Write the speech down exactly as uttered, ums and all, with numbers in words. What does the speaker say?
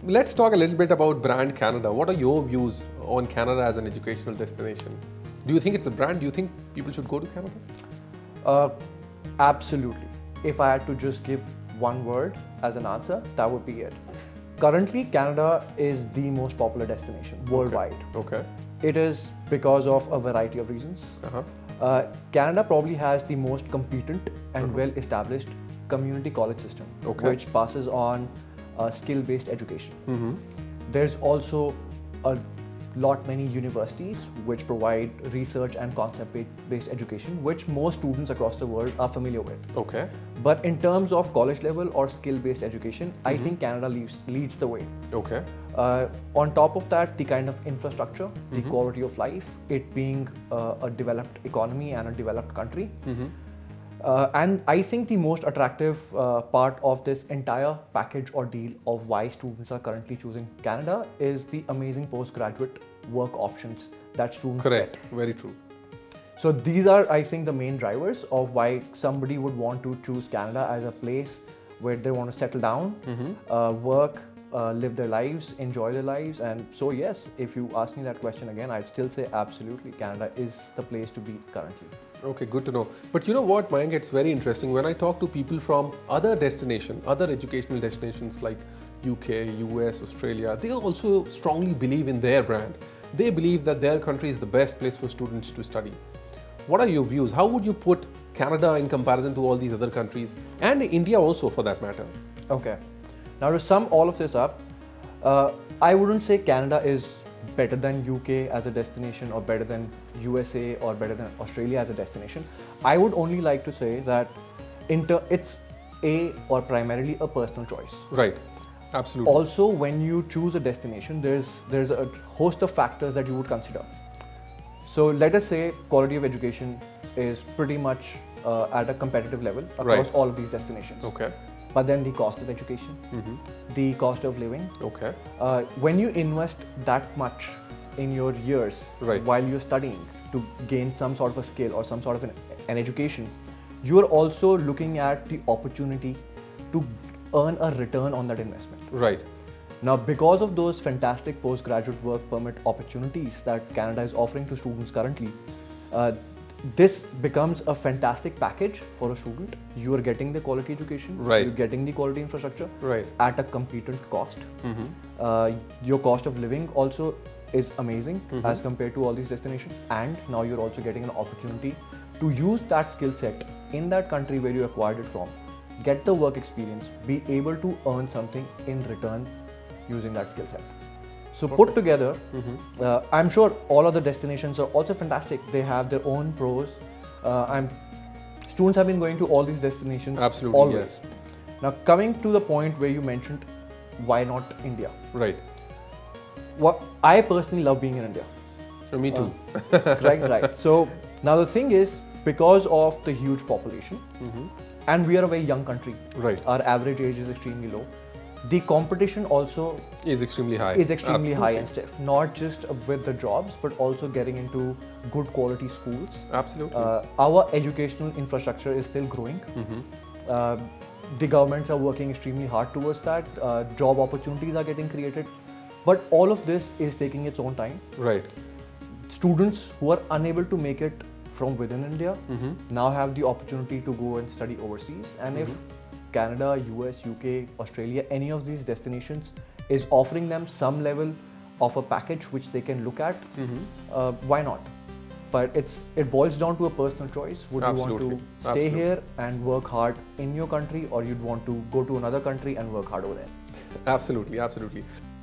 let's talk a little bit about brand Canada. What are your views on Canada as an educational destination? Do you think it's a brand? Do you think people should go to Canada? Uh, absolutely. If I had to just give one word as an answer, that would be it. Currently, Canada is the most popular destination worldwide. Okay. okay. It is because of a variety of reasons. Uh-huh. Uh, Canada probably has the most competent and uh-huh. well-established community college system, okay. which passes on uh, skill-based education. Mm-hmm. There's also a lot many universities which provide research and concept-based education, which most students across the world are familiar with. Okay. But in terms of college level or skill-based education, mm-hmm. I think Canada leads, leads the way. Okay. Uh, on top of that, the kind of infrastructure, mm-hmm. the quality of life, it being uh, a developed economy and a developed country. Mm-hmm. Uh, and I think the most attractive uh, part of this entire package or deal of why students are currently choosing Canada is the amazing postgraduate work options that students Correct. get. Very true. So these are, I think, the main drivers of why somebody would want to choose Canada as a place where they want to settle down, mm-hmm. uh, work, uh, live their lives, enjoy their lives. And so yes, if you ask me that question again, I'd still say absolutely Canada is the place to be currently. Okay, good to know. But you know what, Mayank, it's very interesting. When I talk to people from other destinations, other educational destinations like U K, U S, Australia, they also strongly believe in their brand. They believe that their country is the best place for students to study. What are your views? How would you put Canada in comparison to all these other countries and India also for that matter? Okay. Now to sum all of this up, uh, I wouldn't say Canada is better than U K as a destination or better than U S A or better than Australia as a destination. I would only like to say that inter it's a or primarily a personal choice. Right. Absolutely. Also, when you choose a destination, there's there's a host of factors that you would consider. So let us say quality of education is pretty much uh, at a competitive level across right. all of these destinations. Okay. But then the cost of education, mm-hmm. the cost of living. Okay. Uh, when you invest that much in your years right. while you're studying to gain some sort of a skill or some sort of an, an education, you're also looking at the opportunity to earn a return on that investment. Right. Now, because of those fantastic postgraduate work permit opportunities that Canada is offering to students currently, uh, this becomes a fantastic package for a student. You are getting the quality education, right. you're getting the quality infrastructure right. at a competent cost. Mm-hmm. uh, your cost of living also is amazing mm-hmm. as compared to all these destinations, and now you're also getting an opportunity to use that skill set in that country where you acquired it from, get the work experience, be able to earn something in return using that skill set. So Perfect. Put together, mm-hmm. uh, I'm sure all other destinations are also fantastic. They have their own pros. Uh, I'm students have been going to all these destinations Absolutely, always. Yes. Now coming to the point where you mentioned, why not India? Right. What I personally love being in India. Uh, me too. Uh, right, right. So now the thing is, because of the huge population, mm-hmm. and we are a very young country. Right. Our average age is extremely low. The competition also is extremely high. Is extremely Absolutely. high and stiff. Not just with the jobs, but also getting into good quality schools. Absolutely. Uh, our educational infrastructure is still growing. Mm-hmm. uh, the governments are working extremely hard towards that. Uh, job opportunities are getting created. But all of this is taking its own time. Right. Students who are unable to make it from within India mm-hmm. now have the opportunity to go and study overseas. And mm-hmm. if Canada, U S, U K, Australia, any of these destinations is offering them some level of a package which they can look at, mm-hmm. uh, why not? But it's it boils down to a personal choice. Would Absolutely. you want to stay Absolutely. here and work hard in your country, or you'd want to go to another country and work hard over there? Absolutely, absolutely.